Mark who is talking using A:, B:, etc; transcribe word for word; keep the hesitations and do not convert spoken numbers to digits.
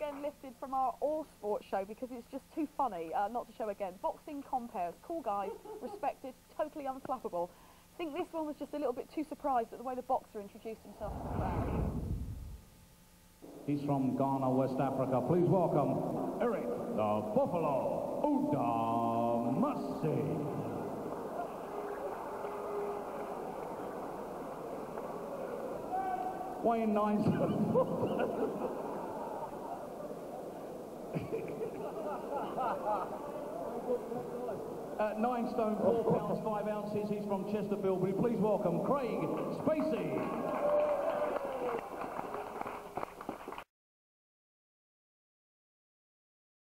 A: again lifted from our all sports show because it's just too funny uh, not to show again. Boxing compares, cool guys, respected, totally unflappable. I think this one was just a little bit too surprised at the way the boxer introduced himself to the crowd.
B: He's from Ghana, West Africa. Please welcome Eric the Buffalo Odumase. Weighing nine uh, nine stone, four pounds, five ounces. He's from Chesterfield. Will you please welcome Craig Spacey.